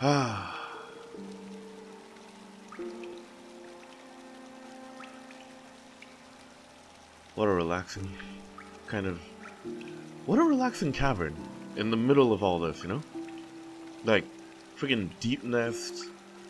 Ah, what a relaxing kind of. What a relaxing cavern in the middle of all this, you know? Like, freaking Deepnest,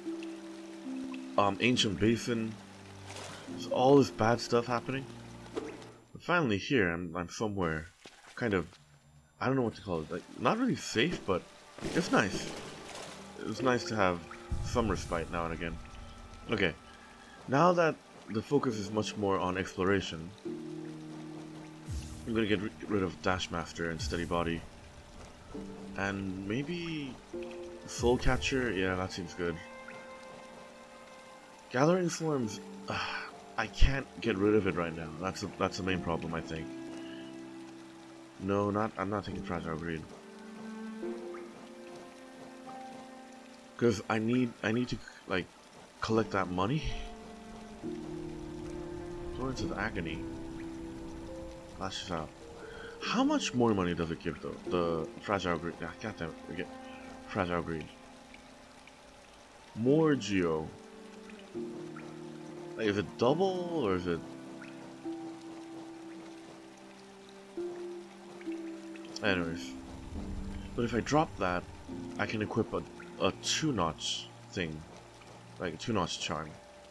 ancient basin. There's all this bad stuff happening. But finally here, I'm somewhere, kind of. I don't know what to call it. Like, not really safe, but it's nice. It's nice to have some respite now and again. Okay, now that the focus is much more on exploration, I'm gonna get rid of Dash Master and Steady Body. And maybe Soul Catcher? Yeah, that seems good. Gathering Swarms, I can't get rid of it right now. That's the main problem, I think. No, I'm not taking Fragile Greed. Because I need to like collect that money. Torrents of Agony. Lashes out. How much more money does it give though? The Fragile Greed. Ah, goddamn it, we get Fragile Greed. More Geo. Like, is it double or is it? Anyways, but if I drop that, I can equip a 2-notch thing, like a 2-notch charm.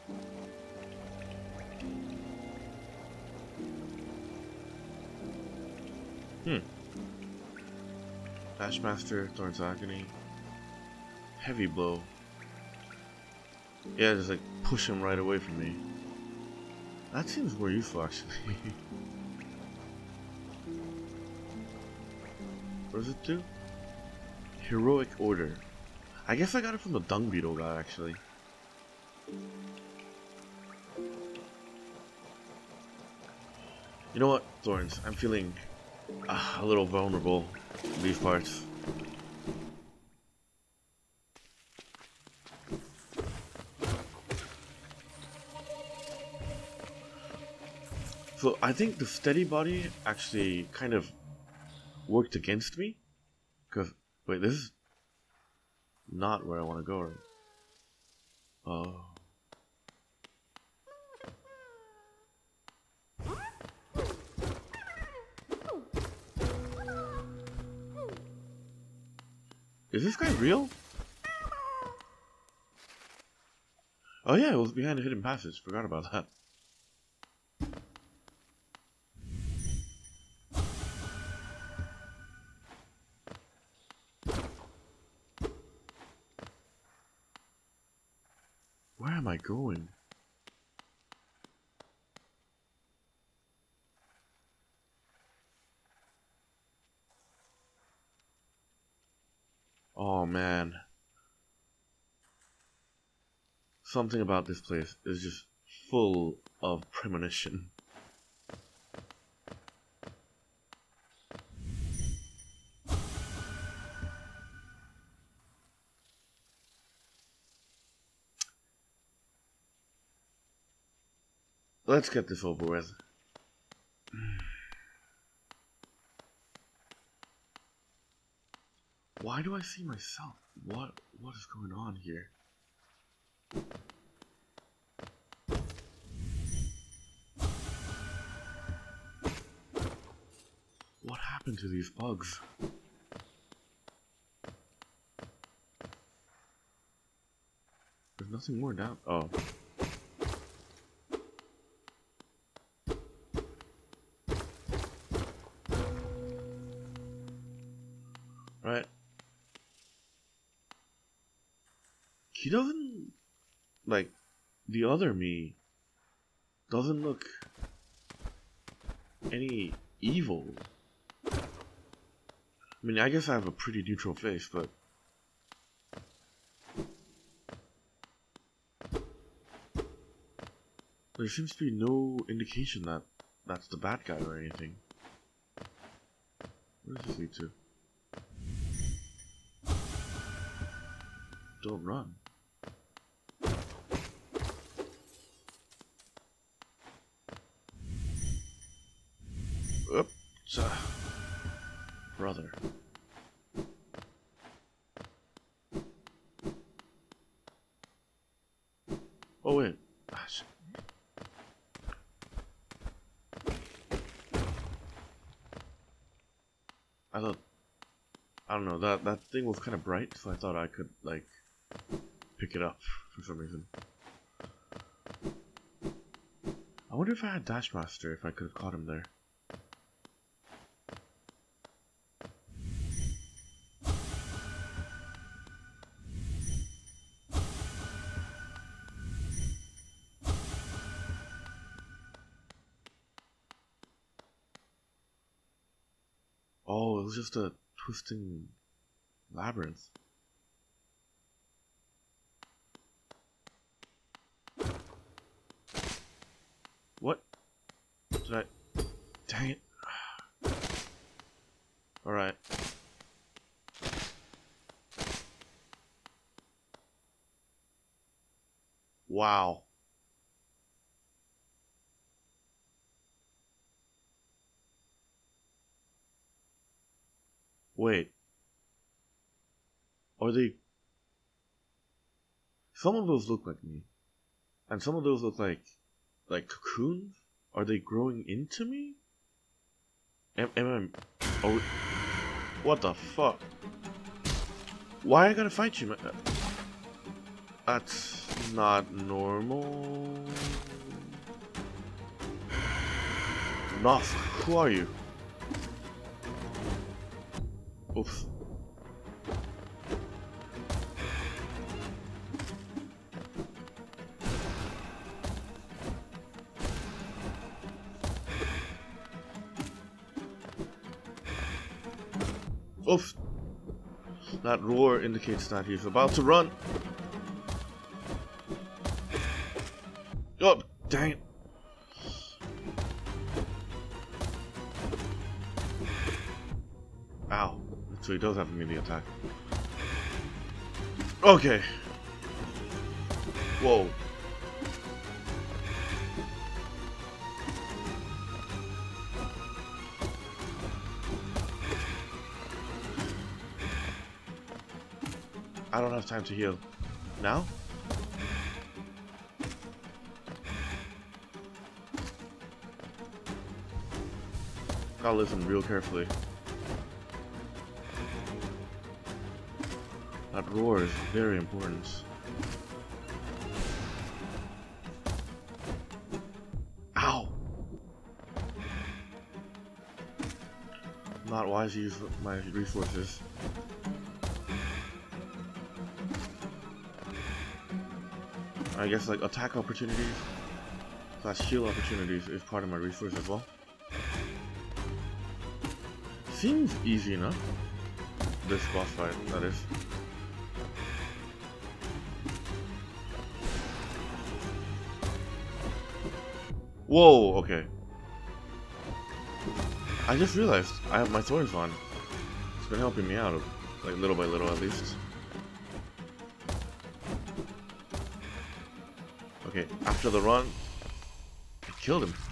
Ashmaster, Thorns of Agony, Heavy Blow. Yeah, just like push him right away from me. That seems more useful actually. What does it do? Heroic Order. I guess I got it from the Dung Beetle guy actually. You know what, Thorns? I'm feeling a little vulnerable in these parts. So I think the Steady Body actually kind of worked against me. Because, wait, this is not where I want to go. Right? Oh. Is this guy real? Oh yeah, it was behind a hidden passage. Forgot about that. Where am I going? Oh man. Something about this place is just full of premonition. Let's get this over with. Why do I see myself? What is going on here? What happened to these bugs? There's nothing more down. Oh. Right. He doesn't, like, the other me doesn't look any evil. I mean, I guess I have a pretty neutral face, but there seems to be no indication that that's the bad guy or anything. Where does this lead to? Don't run. Oops. Brother. I don't know, that thing was kind of bright, so I thought I could, like, pick it up for some reason. I wonder if I had Dash Master, if I could have caught him there. Oh, it was just a twisting labyrinth. What? Did I... Dang it. Alright. Wow. Wait. Are they... Some of those look like me. And some of those look like cocoons? Are they growing into me? Am I... Oh... What the fuck? Why I gotta fight you, man? That's not normal. Noth, who are you? Oops. Oops. That roar indicates that he's about to run. Oh, dang it. Ow. So he does have a melee attack. Okay. Whoa. I don't have time to heal. Now? Gotta listen real carefully. That roar is very important. Ow! Not wise to use my resources. I guess like attack opportunities / heal opportunities is part of my resource as well. Seems easy enough. This boss fight, that is. Whoa, okay. I just realized I have my thorns on. It's been helping me out, like little by little at least. Okay, after the run, I killed him.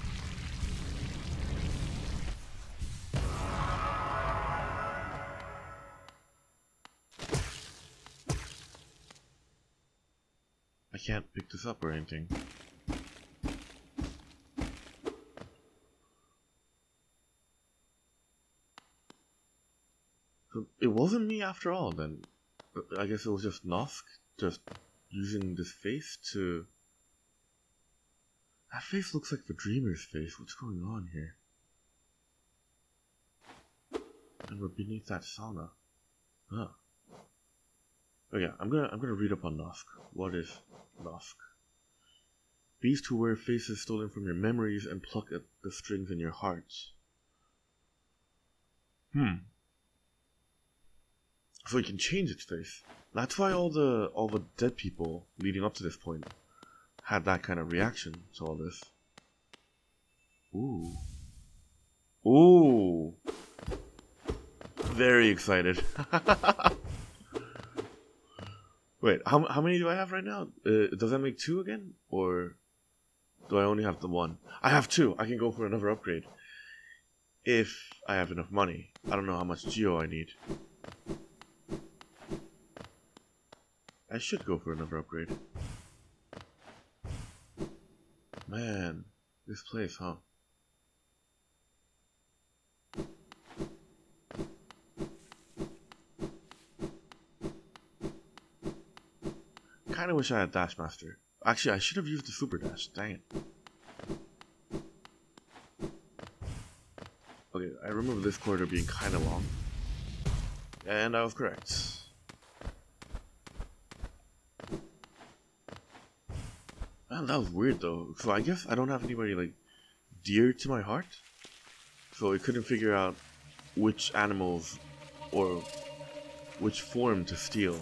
I can't pick this up or anything. So it wasn't me after all then. I guess it was just Nosk just using this face to... That face looks like the dreamer's face. What's going on here? And we're beneath that sauna. Huh. Oh yeah, I'm gonna read up on Nosk. What is Nosk? Beast who wear faces stolen from your memories and pluck at the strings in your hearts. So you can change its face. That's why all the dead people leading up to this point had that kind of reaction to all this. Ooh. Ooh. Very excited. Wait, how many do I have right now? Does that make 2 again? Or do I only have the 1? I have 2. I can go for another upgrade. If I have enough money. I don't know how much geo I need. I should go for another upgrade. Man, this place, huh? kind of wish I had Dash Master. Actually, I should have used the Super Dash. Dang it. Okay, I remember this corridor being kind of long. And I was correct. Man, that was weird though. So I guess I don't have anybody like dear to my heart. So it couldn't figure out which animals or which form to steal.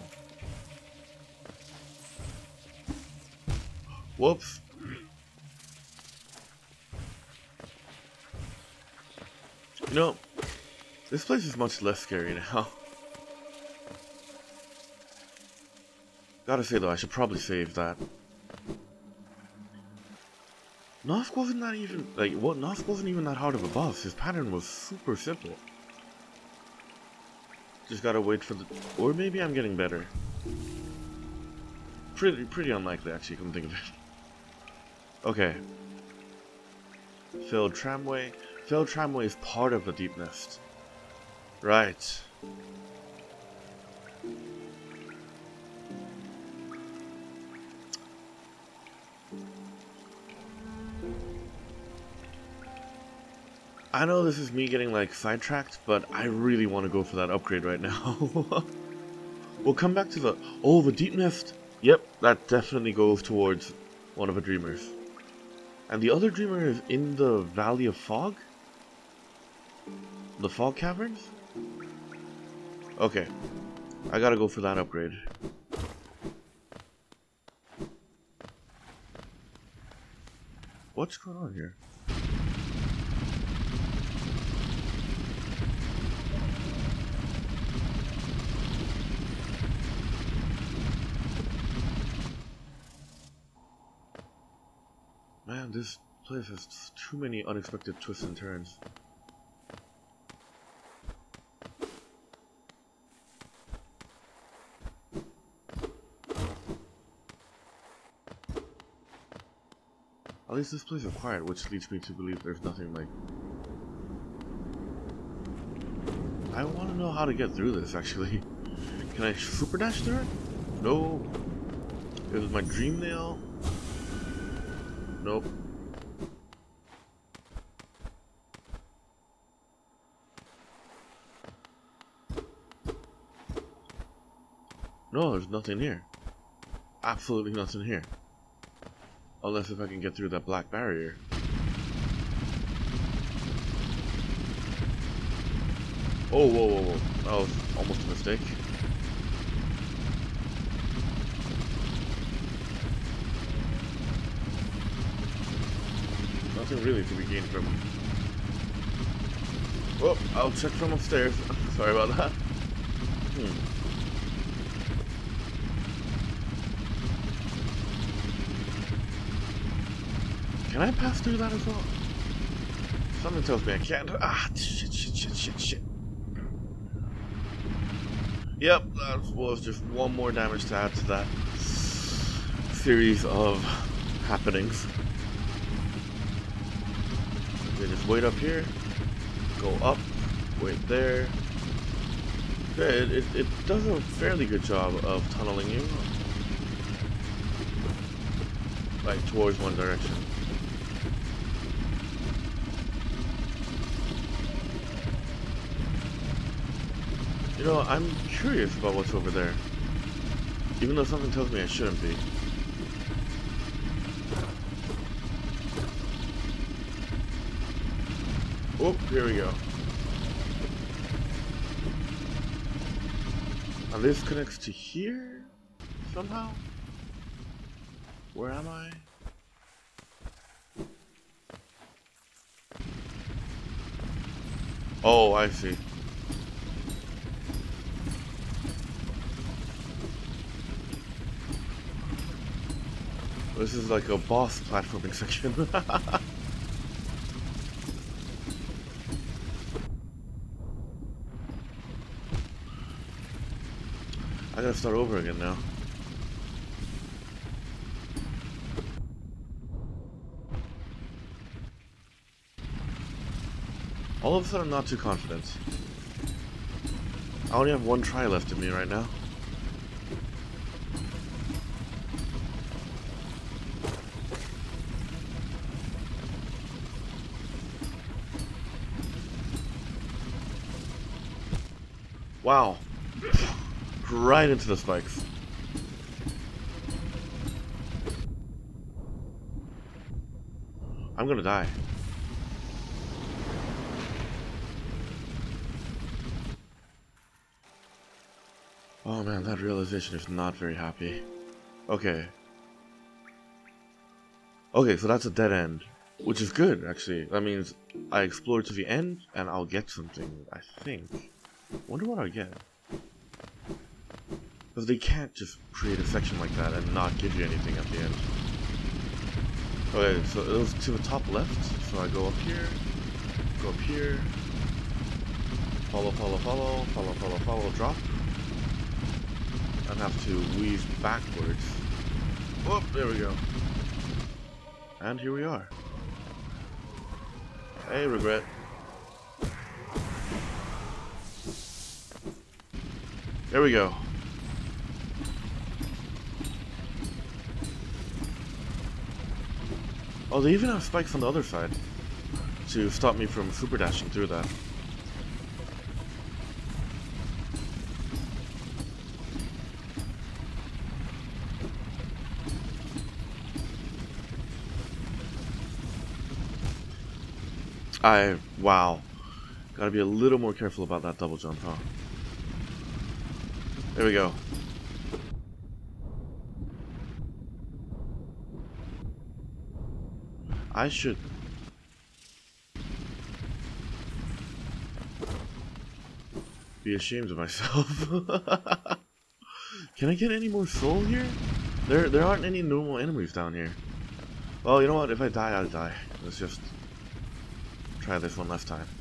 Whoops. You know, this place is much less scary now. Gotta say though, I should probably save that. Nosk wasn't that even, like, what? Nosk wasn't even that hard of a boss. His pattern was super simple. Just gotta wait for the, or maybe I'm getting better. Pretty unlikely actually, come to think of it. Okay. Failed tramway. Failed tramway is part of the Deepnest. Right. I know this is me getting like sidetracked, but I really want to go for that upgrade right now. We'll come back to the, oh, the Deepnest. Yep, that definitely goes towards one of the dreamers. And the other dreamer is in the Valley of Fog? The Fog Caverns? Okay, I gotta go for that upgrade. What's going on here? Man, this place has too many unexpected twists and turns. At least this place is quiet, which leads me to believe there's nothing like... I want to know how to get through this, actually. Can I super dash through it? No. Is it my dream nail? Nope. No, there's nothing here. Absolutely nothing here. Unless if I can get through that black barrier. Oh, whoa, whoa, whoa. That was almost a mistake. Nothing really to be gained from. Oh, I'll check from upstairs. Sorry about that. Can I pass through that as well? Something tells me I can't. Ah, shit. Yep, that was just one more damage to add to that series of happenings. Okay, just wait up here, go up, wait there. Okay, it does a fairly good job of tunneling you, like towards one direction. You know, I'm curious about what's over there, even though something tells me I shouldn't be. Oh, here we go. And this connects to here somehow? Where am I? Oh, I see. This is like a boss platforming section. I gotta start over again now. All of a sudden, I'm not too confident. I only have one try left in me right now. Wow. Right into the spikes. I'm gonna die. Oh man, that realization is not very happy. Okay. Okay, so that's a dead end. Which is good, actually. That means I explored to the end, and I'll get something, I think. Wonder what I'll get. Because they can't just create a section like that and not give you anything at the end. Okay, so it was to the top left, so I go up here, follow, drop, and have to weave backwards. Oh, there we go. And here we are. Hey, regret. There we go. Oh, they even have spikes on the other side to stop me from super dashing through that. Wow. Gotta be a little more careful about that double jump, huh? There we go. I should... be ashamed of myself. Can I get any more soul here? There aren't any normal enemies down here. Well, you know what? If I die, I'll die. Let's just try this one last time.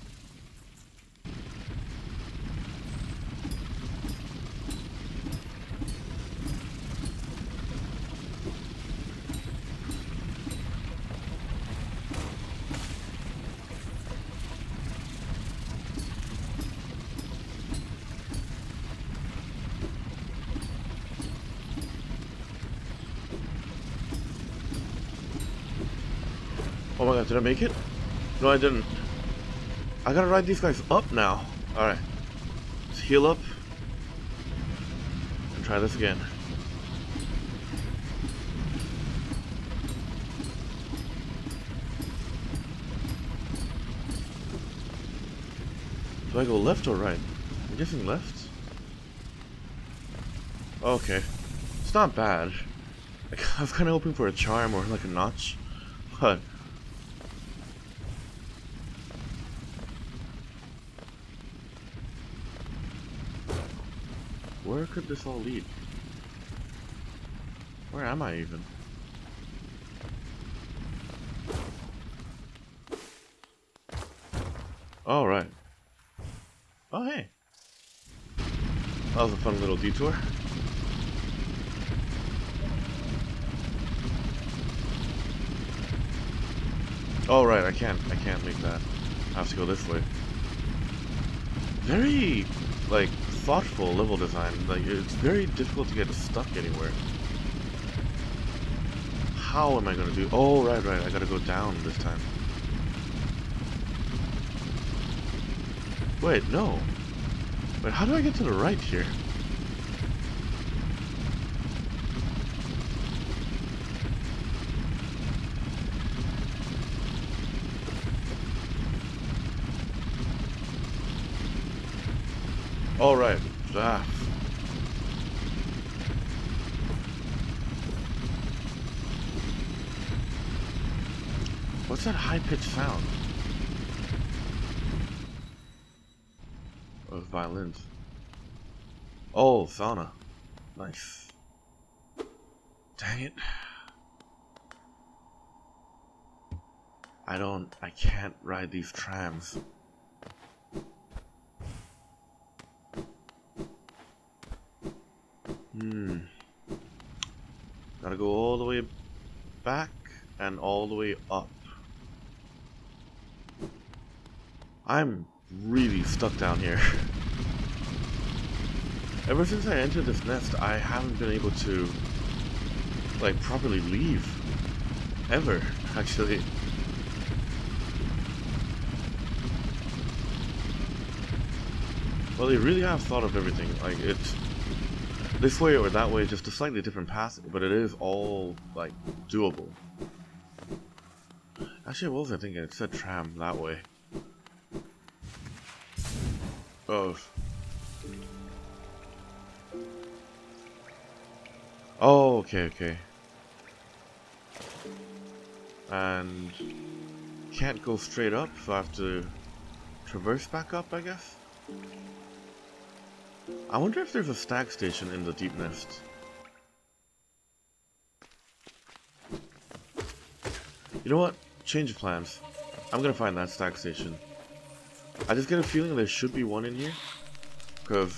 Oh my god, did I make it? No, I didn't. I gotta ride these guys up now. Alright. Let's heal up. And try this again. Do I go left or right? I'm guessing left? Okay. It's not bad. I was kinda hoping for a charm or like a notch. But where could this all lead? Where am I even? Oh, right. Oh, hey. That was a fun little detour. Oh, right, I can't make that. I have to go this way. Very, like, thoughtful level design. Like, it's very difficult to get stuck anywhere. How am I gonna do? Oh, right, I gotta go down this time. Wait, no. Wait, how do I get to the right here? All right. Ah. What's that high-pitched sound? Of violins. Oh, sauna. Nice. Dang it. I can't ride these trams. Gotta go all the way back and all the way up. I'm really stuck down here. Ever since I entered this nest, I haven't been able to, like, properly leave. Ever, actually. Well, they really have thought of everything. Like, it's this way or that way, just a slightly different path, but it is all, like, doable. Actually, what was I thinking? It said tram that way. Oh. Oh, okay, okay. And can't go straight up, so I have to traverse back up, I guess? I wonder if there's a stag station in the Deepnest. You know what? Change of plans. I'm gonna find that stag station. I just get a feeling there should be one in here. Because...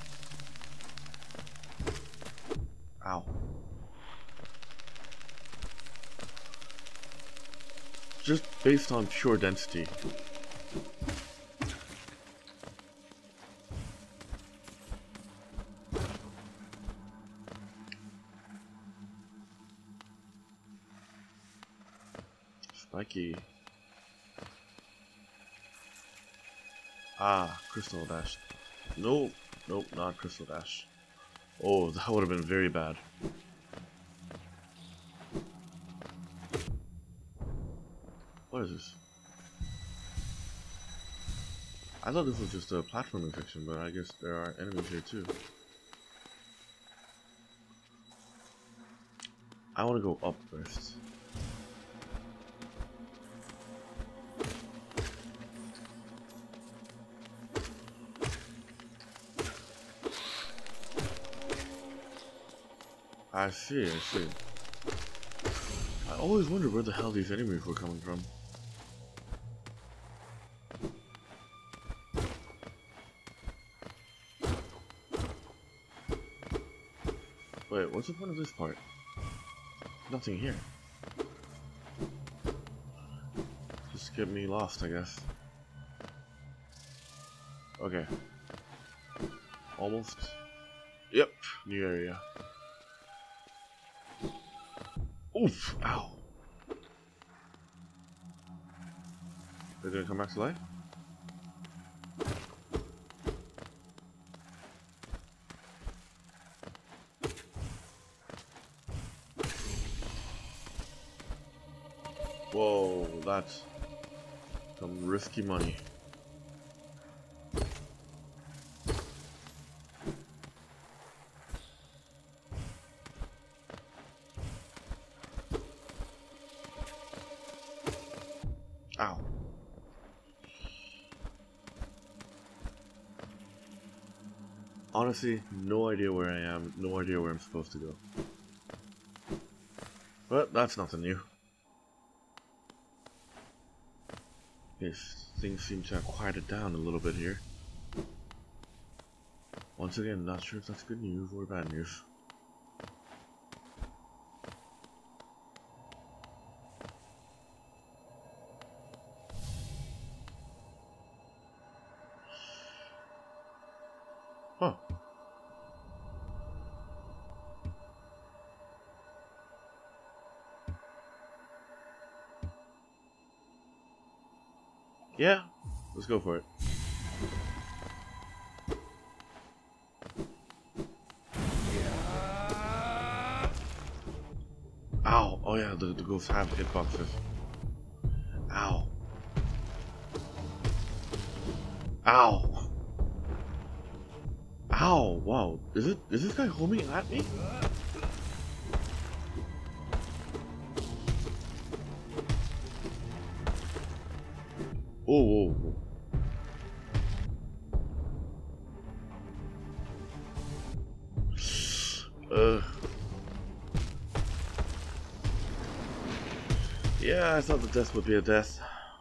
Ow. Just based on pure density. Spiky. Ah, crystal dash. Nope, nope, not crystal dash. Oh, that would have been very bad. What is this? I thought this was just a platforming section, but I guess there are enemies here too. I want to go up first. I see, I see. I always wondered where the hell these enemies were coming from. Wait, what's the point of this part? Nothing here. Just get me lost, I guess. Okay. Almost. Yep, new area. Oof! Ow! They're gonna come back to life? Whoa, that's some risky money. Ow. Honestly, no idea where I am, no idea where I'm supposed to go. But that's nothing new. Yes, things seem to have quieted down a little bit here. Once again, not sure if that's good news or bad news. Huh. Yeah, let's go for it. Ow! Oh yeah, the ghosts have hitboxes. Ow. Ow! Ow! Wow, is this guy homing at me? Oh, whoa, whoa. Yeah, I thought the death would be a death.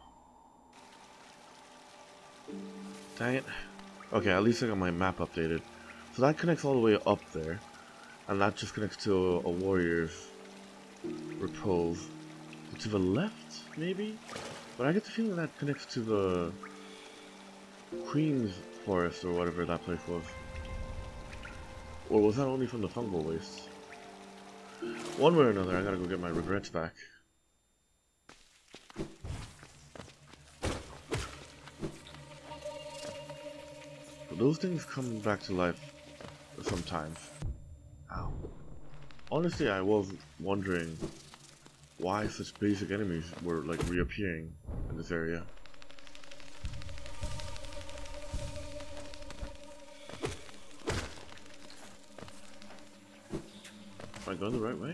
Dang it. Okay, at least I got my map updated. So that connects all the way up there. And that just connects to a warrior's repose. To the left, maybe? But I get the feeling that connects to the Queen's Forest or whatever that place was. Or was that only from the fungal waste? One way or another, I gotta go get my regrets back. those things come back to life sometimes. Ow. Honestly, I was wondering why such basic enemies were like reappearing in this area. Am I going the right way?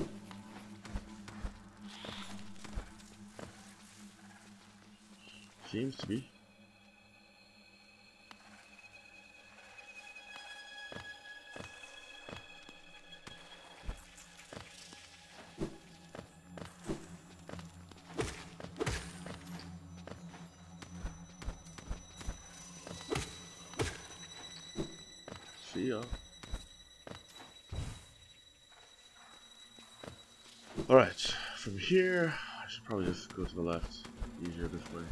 Seems to be. See ya. Alright, from here, I should probably just go to the left. Easier this way.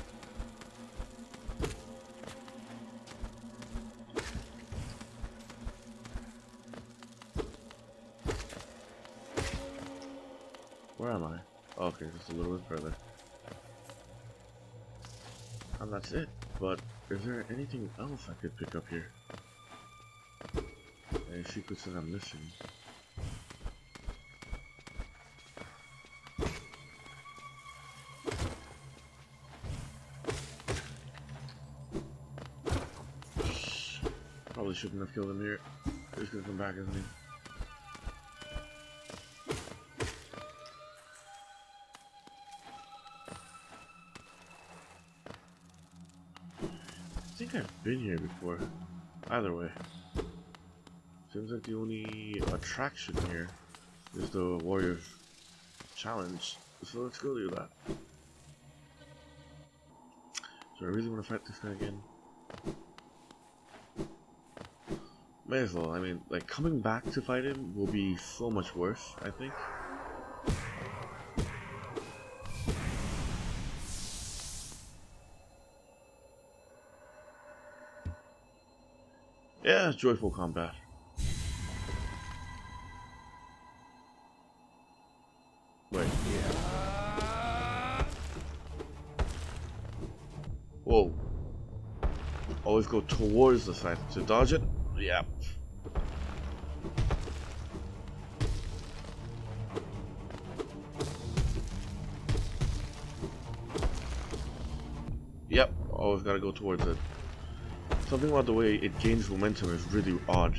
Where am I? Oh, okay, just a little bit further. And that's it. But is there anything else I could pick up here? Any secrets that I'm missing? Probably shouldn't have killed him here. He's gonna come back, isn't he? I think I've been here before. Either way. Seems like the only attraction here is the Warrior's Challenge. So let's go do that. So I really want to fight this guy again. May as well. I mean, like, coming back to fight him will be so much worse, I think. Yeah, joyful combat. Wait. Whoa. Always go towards the side to dodge it? Yeah. Yep, always gotta go towards it. Something about the way it gains momentum is really odd.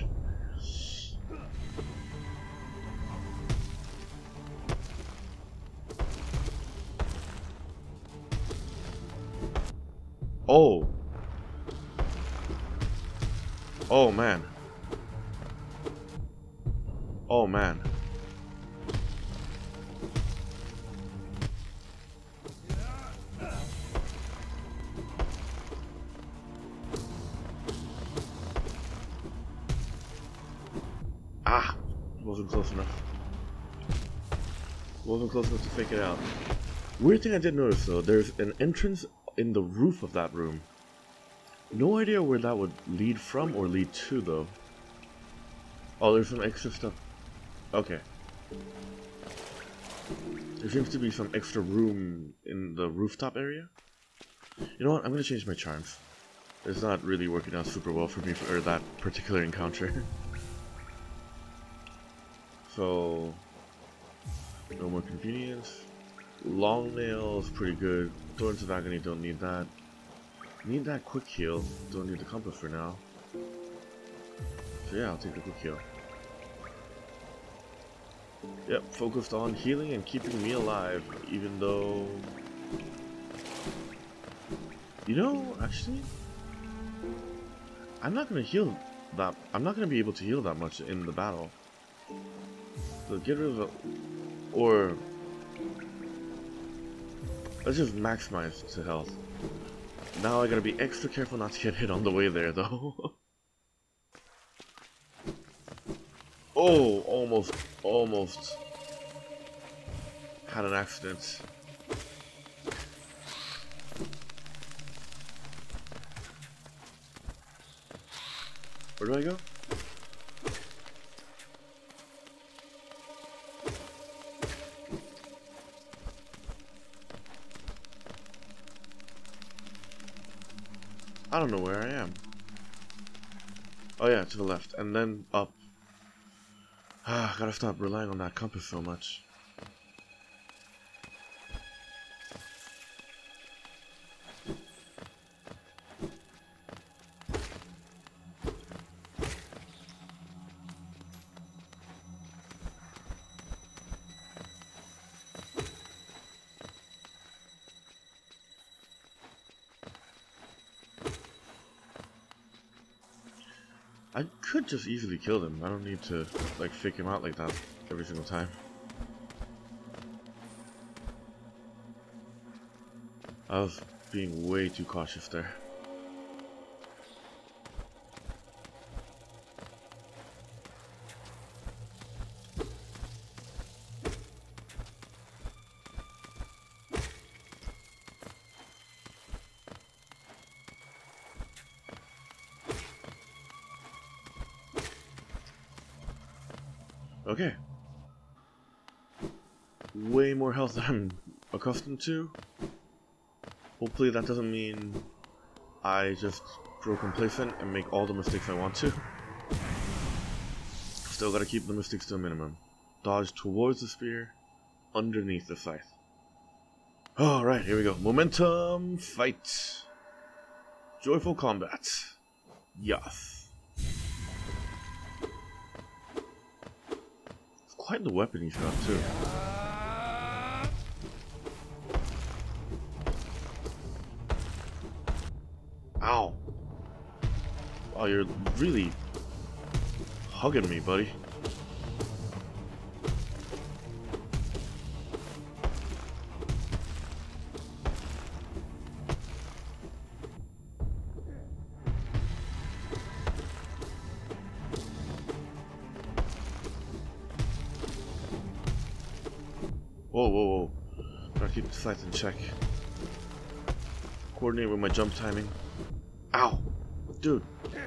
Oh. Oh man. Oh man. Ah, wasn't close enough. Wasn't close enough to fake it out. Weird thing I did notice though, there's an entrance in the roof of that room. No idea where that would lead from or lead to though. Oh, there's some extra stuff. Okay. There seems to be some extra room in the rooftop area. You know what? I'm gonna change my charms. It's not really working out super well for me for that particular encounter. So, no more convenience. Long nails, pretty good. Thorns of Agony, don't need that. Need that quick heal. Don't need the compass for now. So yeah, I'll take the quick heal. Yep, focused on healing and keeping me alive, even though... You know, actually... I'm not gonna heal that... I'm not gonna be able to heal that much in the battle. So get rid of the... Or... Let's just maximize to health. Now I gotta be extra careful not to get hit on the way there, though. Oh, almost had an accident. Where do I go? I don't know where I am. Oh yeah, to the left, and then up. Ah, gotta stop relying on that compass so much. I could just easily kill them. I don't need to like fake him out like that every single time. I was being way too cautious there. Okay. Way more health than I'm accustomed to. Hopefully that doesn't mean I just grow complacent and make all the mistakes I want to. Still gotta keep the mistakes to a minimum. Dodge towards the spear, underneath the scythe. Alright, here we go. Momentum fight. Joyful combat. Yes. Quite the weapon he's got too. Ow. Wow, you're really hugging me, buddy. Whoa, whoa, whoa. Gotta keep the sights in check. Coordinate with my jump timing. Ow! Dude.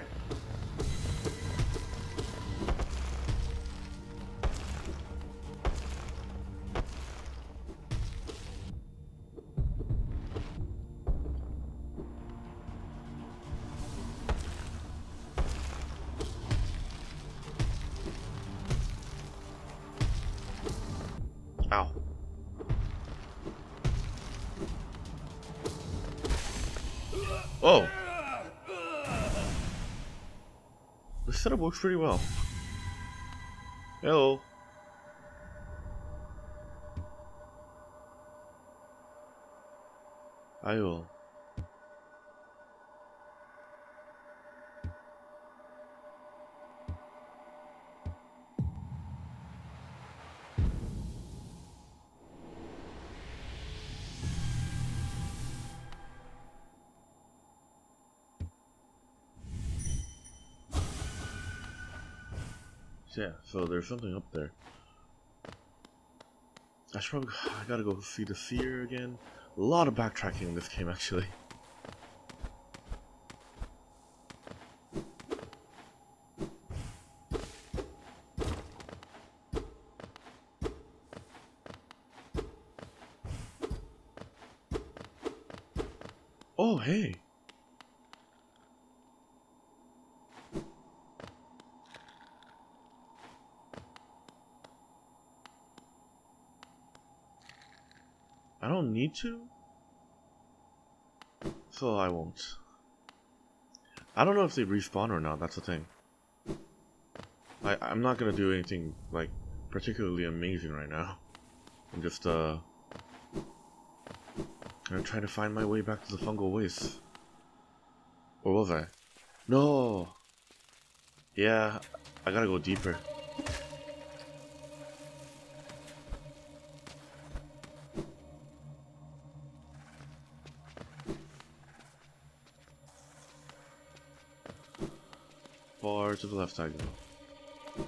Ow. Oh! This setup works pretty well. Hello. I will. Yeah, so there's something up there. I gotta go see the seer again. A lot of backtracking in this game, actually. Oh, hey! I don't need to, so I won't. I don't know if they respawn or not, that's the thing. I'm not gonna do anything, like, particularly amazing right now. I'm just, gonna try to find my way back to the fungal waste. Or was I? No! Yeah, I gotta go deeper. Far to the left I go.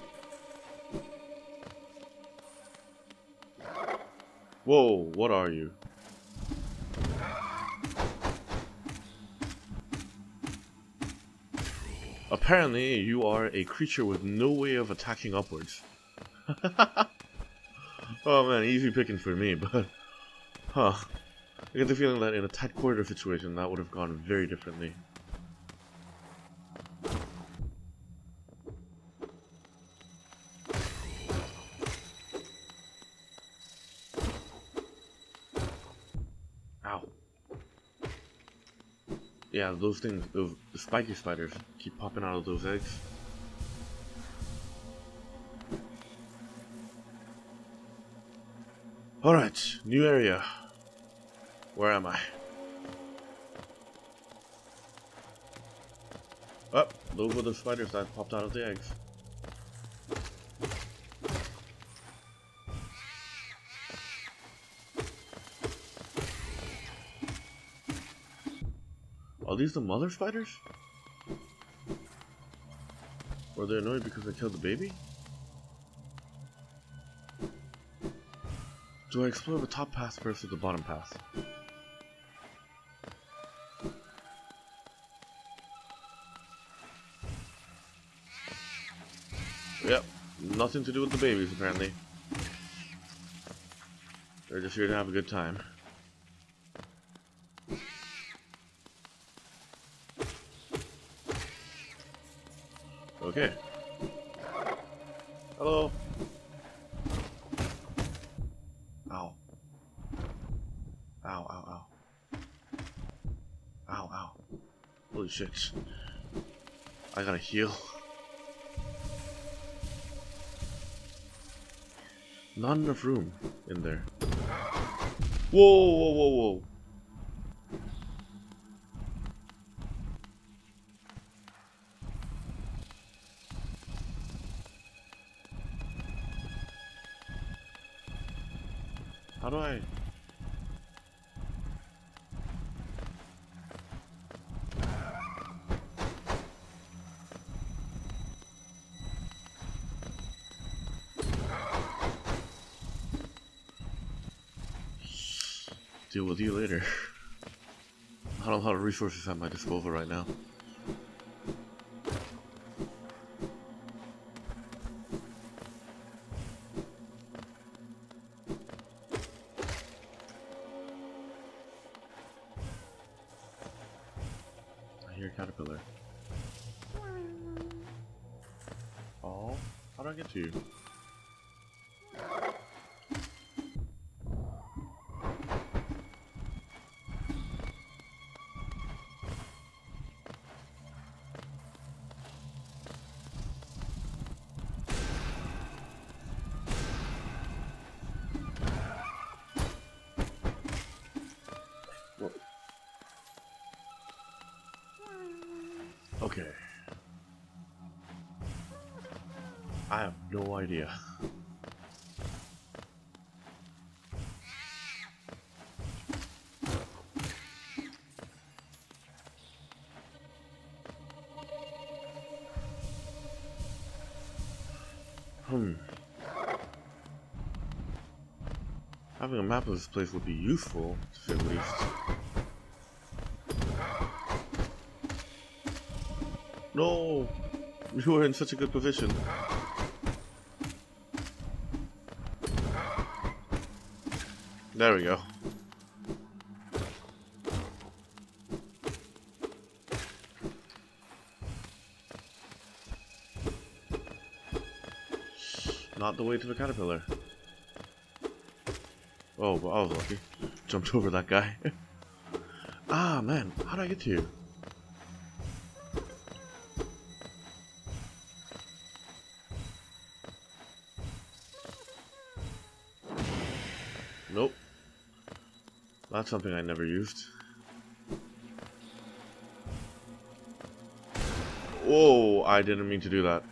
Whoa, what are you? Apparently, you are a creature with no way of attacking upwards. Oh man, easy picking for me, but... Huh. I get the feeling that in a tight corridor situation, that would have gone very differently. Yeah, those things, those spiky spiders keep popping out of those eggs. Alright, new area. Where am I? Oh, those were the spiders that popped out of the eggs. Are these the mother spiders? Or they're annoyed because I killed the baby? Do I explore the top path first or the bottom path? Yep, nothing to do with the babies apparently. They're just here to have a good time. Okay. Hello. Ow. Ow, ow, ow. Ow, ow. Holy shit. I gotta heal. Not enough room in there. Whoa, whoa, whoa, whoa. How do I... Deal with you later. Not a lot of resources at my disposal right now. I hear a caterpillar. Oh, how do I get to you? Okay. I have no idea. Having a map of this place would be useful, to say the least. No! We were in such a good position. There we go. Not the way to the caterpillar. Oh, well, I was lucky. Jumped over that guy. Ah, man. How do I get to you? Nope. That's something I never used. Whoa, I didn't mean to do that.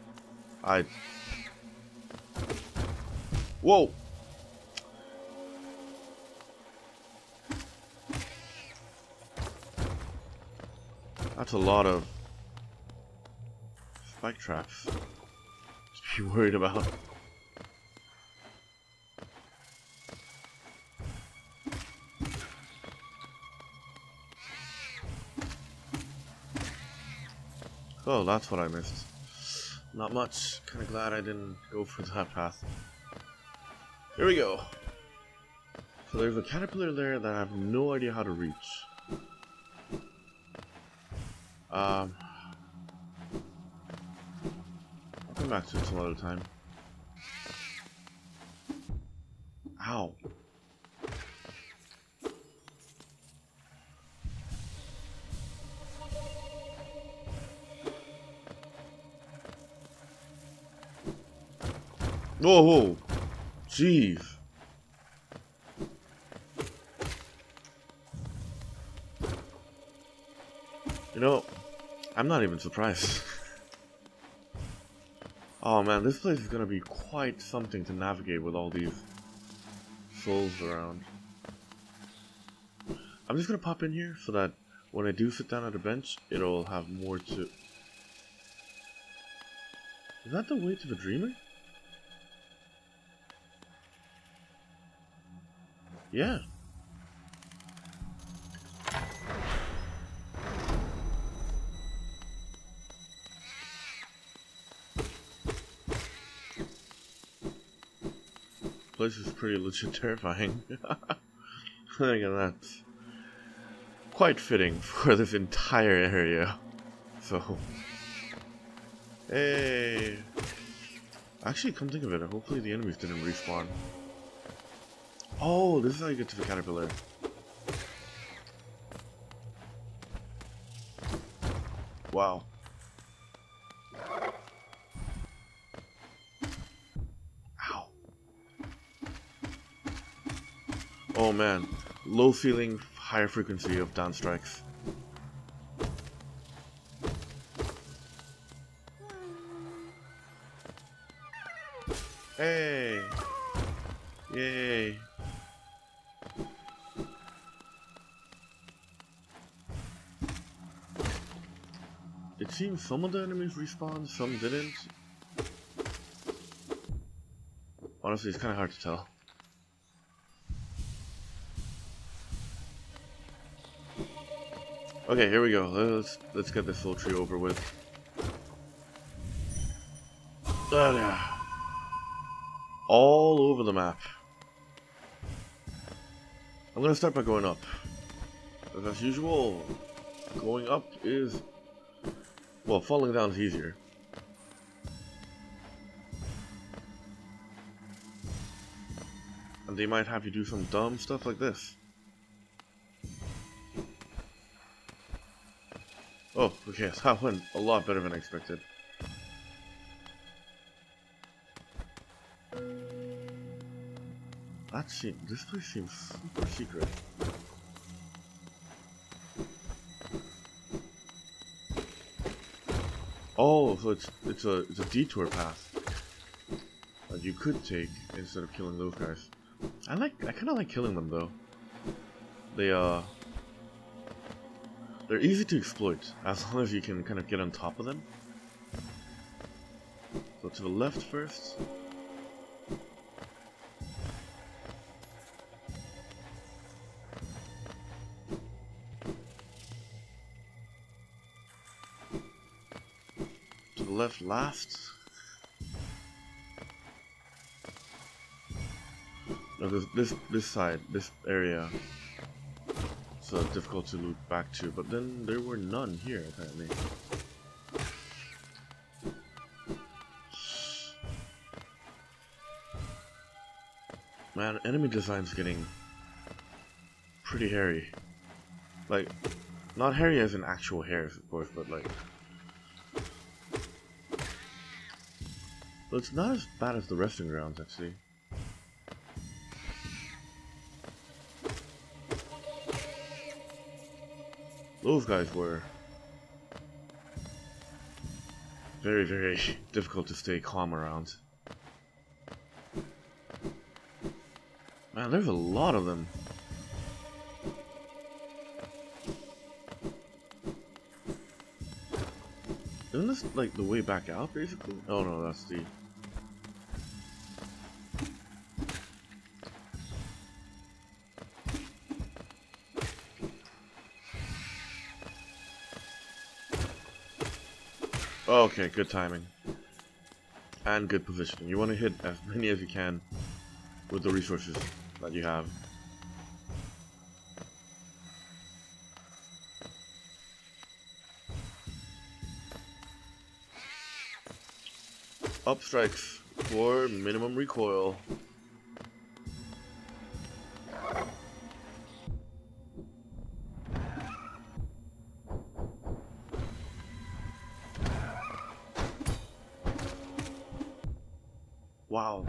Whoa! That's a lot of spike traps to be worried about. Oh, that's what I missed. Not much. Kinda glad I didn't go for that path. Here we go. So there's a caterpillar there that I have no idea how to reach. I'll come back to it some other time. Ow. Whoa, whoa. Jeez. You know, I'm not even surprised. Oh man, this place is gonna be quite something to navigate with all these souls around. I'm just gonna pop in here so that when I do sit down at a bench, it'll have more to... Is that the way to the dreamer? Yeah. Place is pretty legit terrifying. Again, that's quite fitting for this entire area. So, hey. Actually, come think of it, hopefully the enemies didn't respawn. Oh, this is how you get to the caterpillar. Wow. Ow. Oh man, low ceiling, higher frequency of down strikes. Hey! Yay! It seems some of the enemies respawned, some didn't. Honestly, it's kind of hard to tell. Okay, here we go. Let's get this soul tree over with. All over the map. I'm gonna start by going up. As usual, going up is... well, falling down is easier. And they might have you do some dumb stuff like this. Oh, okay, so that went a lot better than I expected. This place seems super secret. Oh, so it's a detour path that you could take instead of killing those guys. I kind of like killing them though. They're easy to exploit as long as you can kind of get on top of them. So to the left first. To the left last. No, this side, this area. So difficult to loot back to, but then there were none here apparently. Man, enemy design's getting pretty hairy. Like, not hairy as in actual hairs, of course, but like... Well, it's not as bad as the resting grounds, actually. Those guys were very, very difficult to stay calm around. Man, there's a lot of them. Isn't this like the way back out, basically? Oh no, that's the... Okay, good timing. And good positioning. You want to hit as many as you can with the resources that you have. Up strikes for minimum recoil. Wow.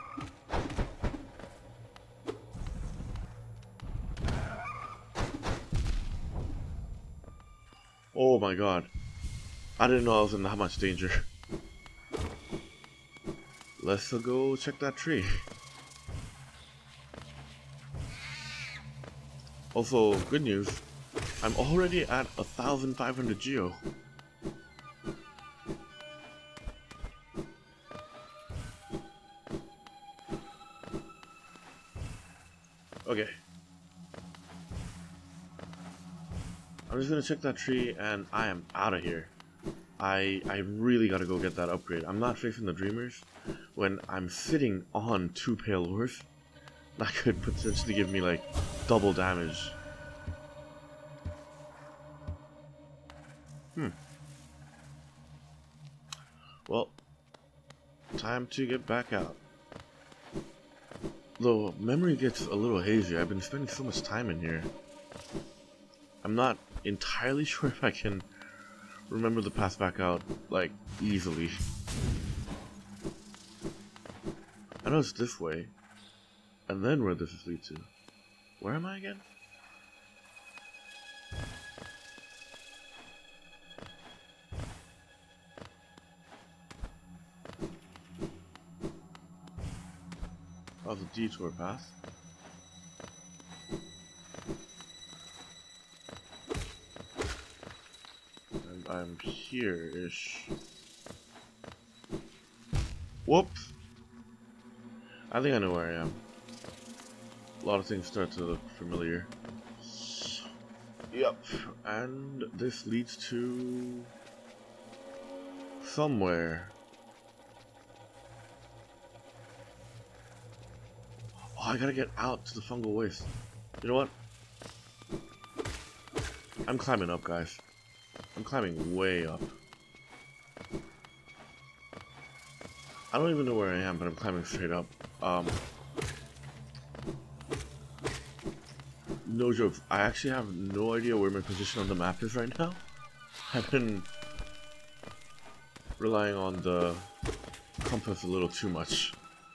Oh my god. I didn't know I was in that much danger. Let's go check that tree. Also, good news. I'm already at 1,500 geo. Okay. I'm just gonna check that tree and I am out of here. I really gotta go get that upgrade. I'm not facing the dreamers when I'm sitting on 2 pale ores. That could potentially give me like double damage. Well, time to get back out. Though memory gets a little hazy, I've been spending so much time in here. I'm not entirely sure if I can remember the path back out, like, easily. I know it's this way. And then where does this lead to? Where am I again? Oh, the detour path. And I'm here-ish. Whoops! I think I know where I am. A lot of things start to look familiar. Yep, and this leads to somewhere. Oh, I gotta get out to the fungal waste. You know what? I'm climbing up, guys. I'm climbing way up. I don't even know where I am, but I'm climbing straight up. No joke, I actually have no idea where my position on the map is right now. I've been relying on the compass a little too much.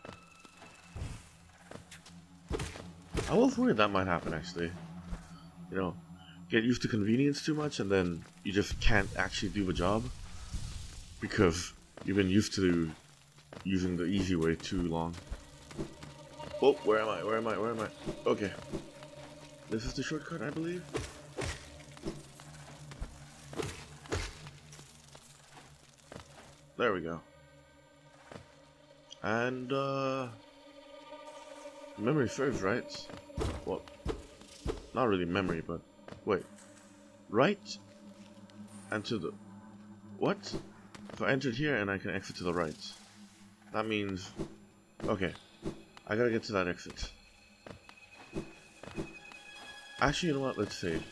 I was worried that might happen, actually. You know, get used to convenience too much and then you just can't actually do the job because you've been used to using the easy way too long. Oh, where am I? Where am I? Where am I? Okay. This is the shortcut, I believe. There we go. And, memory serves, right? Well, not really memory, but wait. Right? And to the... What? So I entered here and I can exit to the right. That means... Okay. I gotta get to that exit. Actually, you know what? Let's save.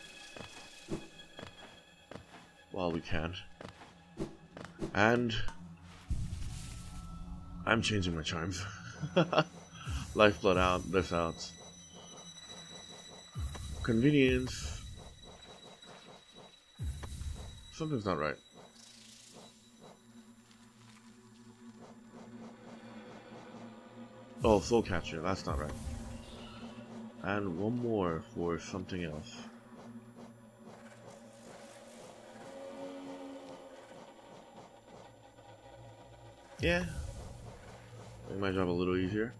While we can. And... I'm changing my charms. Lifeblood out, this out. Convenience. Something's not right. Oh, Soul Catcher, that's not right. And one more for something else. Yeah. Make my job a little easier.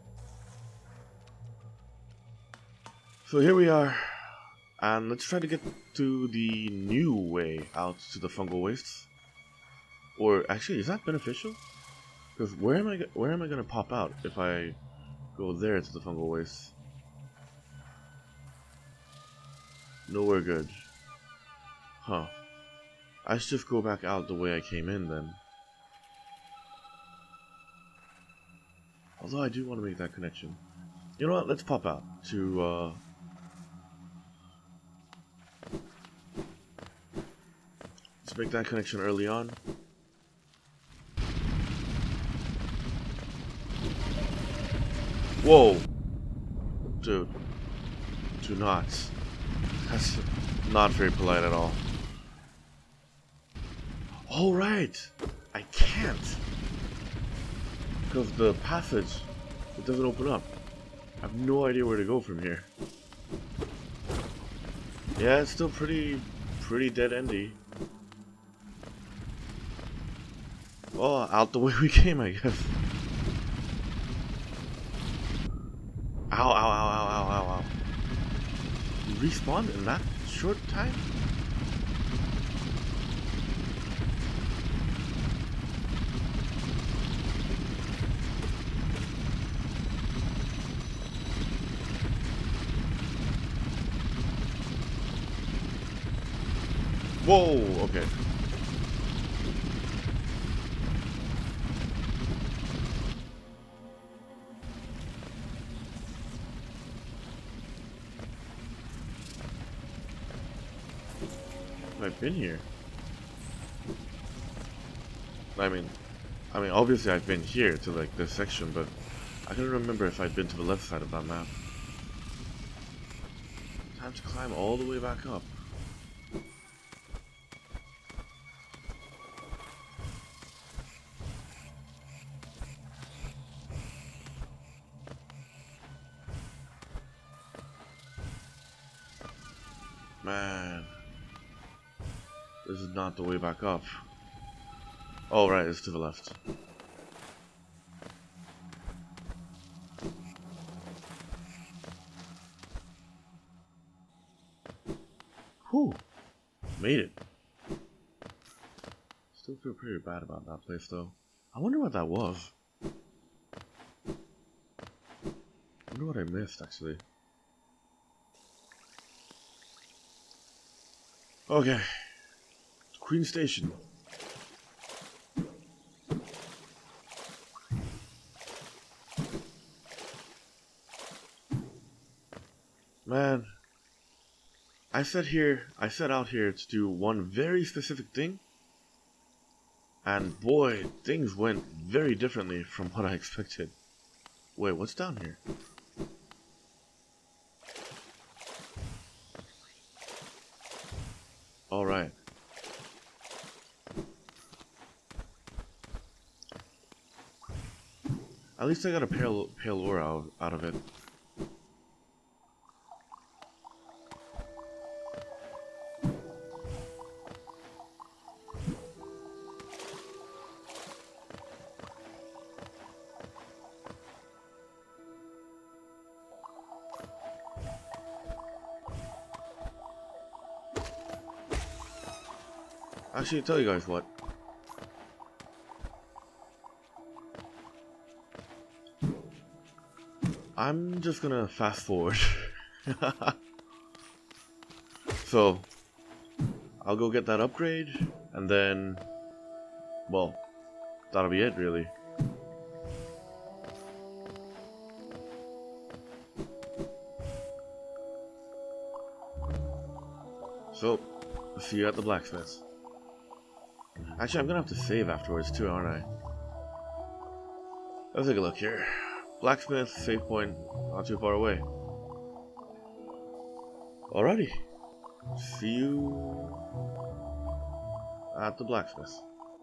So here we are. And let's try to get to the new way out to the fungal wastes. Or actually, is that beneficial? Because where am I gonna pop out if I go there to the fungal wastes? Nowhere good. Huh. I should just go back out the way I came in then. Although I do want to make that connection. You know what? Let's pop out to let's make that connection early on. Whoa! Dude. Do not. That's not very polite at all. Alright! I can't! because the passage, it doesn't open up. I have no idea where to go from here. Yeah, it's still pretty dead-endy. Oh, out the way we came, I guess. Ow, ow, ow, ow, ow, ow, ow. You respawned in that short time? Whoa, okay. I've been here. I mean, obviously I've been here to like this section, but I don't remember if I'd been to the left side of that map. Time to climb all the way back up. Man, this is not the way back up. Oh right, it's to the left. Whew, made it. Still feel pretty bad about that place though. I wonder what that was. I wonder what I missed actually. Okay, Queen Station. Man, I set out here to do one very specific thing, and boy, things went very differently from what I expected. Wait, what's down here? All right. At least I got a pale ore out of it. Actually, I'll tell you guys what. I'm just gonna fast forward. So, I'll go get that upgrade, and then, well, that'll be it really. So, I'll see you at the blacksmith. Actually, I'm gonna have to save afterwards too, aren't I? Let's take a look here. Blacksmith, save point, not too far away. Alrighty. See you at the blacksmith.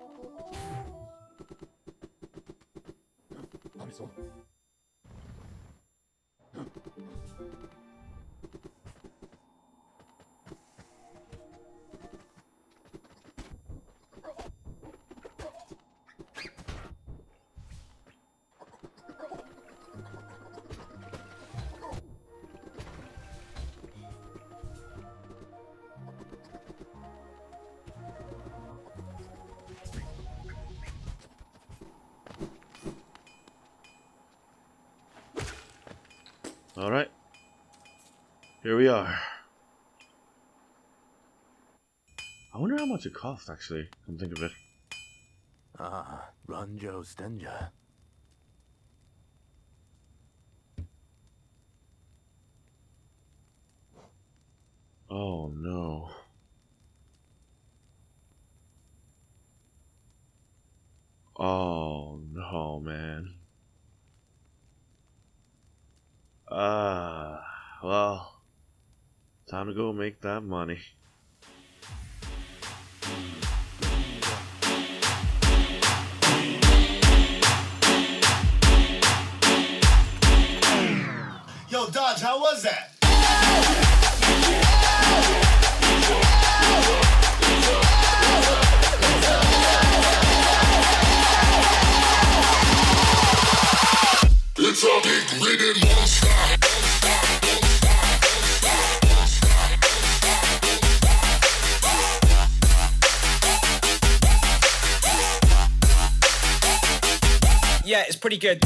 Alright, here we are. I wonder how much it costs actually, come think of it. Ah, Ranjo Stenja. Oh no. Oh no, man. Well, time to go make that money. Hobbs, how was that? It's a big ribbon monster. Yeah, it's pretty good.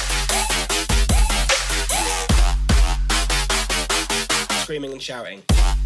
Screaming and shouting.